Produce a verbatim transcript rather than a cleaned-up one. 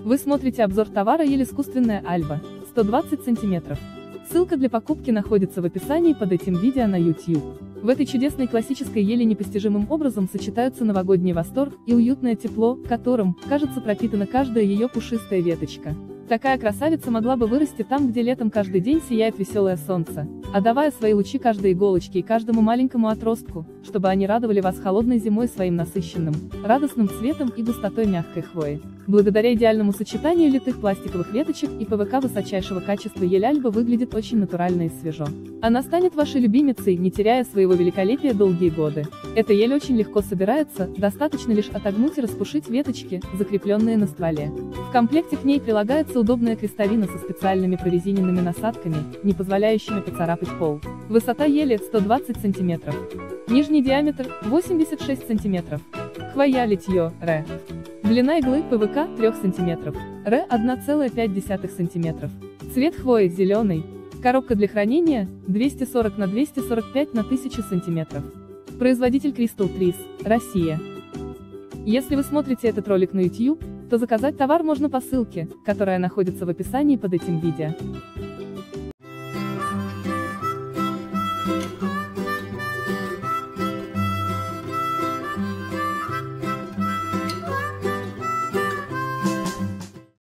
Вы смотрите обзор товара ель искусственная Альба, сто двадцать сантиметров. Ссылка для покупки находится в описании под этим видео на YouTube. В этой чудесной классической ели непостижимым образом сочетаются новогодний восторг и уютное тепло, которым, кажется, пропитана каждая ее пушистая веточка. Такая красавица могла бы вырасти там, где летом каждый день сияет веселое солнце, отдавая свои лучи каждой иголочке и каждому маленькому отростку, чтобы они радовали вас холодной зимой своим насыщенным, радостным цветом и густотой мягкой хвои. Благодаря идеальному сочетанию литых пластиковых веточек и ПВК высочайшего качества ель Альба выглядит очень натурально и свежо. Она станет вашей любимицей, не теряя своего великолепия долгие годы. Эта ель очень легко собирается, достаточно лишь отогнуть и распушить веточки, закрепленные на стволе. В комплекте к ней прилагается удобная крестовина со специальными прорезиненными насадками, не позволяющими поцарапать пол. Высота ели сто двадцать сантиметров. Нижний диаметр восемьдесят шесть сантиметров. Хвоя литье Р. Длина иглы ПВК три сантиметров. Р одна целая пять десятых сантиметров. Цвет хвои зеленый. Коробка для хранения двести сорок на двести сорок пять на тысячу сантиметров. Производитель Crystal Trees, Россия. Если вы смотрите этот ролик на YouTube, то заказать товар можно по ссылке, которая находится в описании под этим видео.